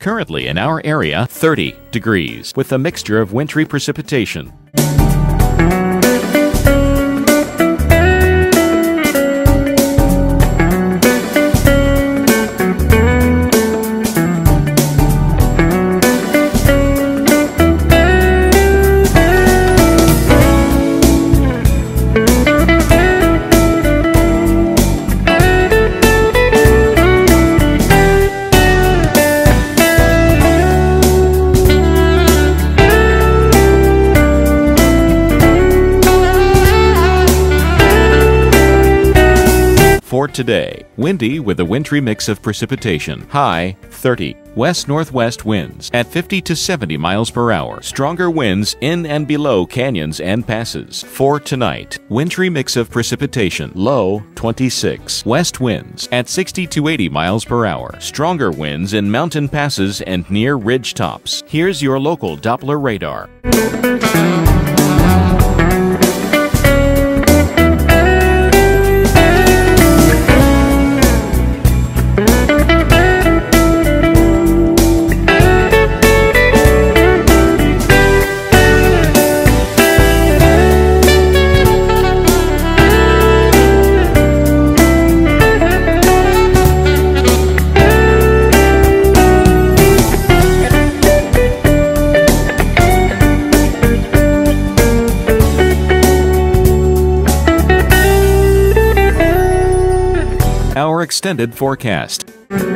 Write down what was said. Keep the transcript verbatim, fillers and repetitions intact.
Currently in our area, thirty degrees, with a mixture of wintry precipitation. For today, windy with a wintry mix of precipitation. High thirty. West-northwest winds at fifty to seventy miles per hour. Stronger winds in and below canyons and passes. For tonight, wintry mix of precipitation. Low twenty-six. West winds at sixty to eighty miles per hour. Stronger winds in mountain passes and near ridge tops. Here's your local Doppler radar. Our extended forecast.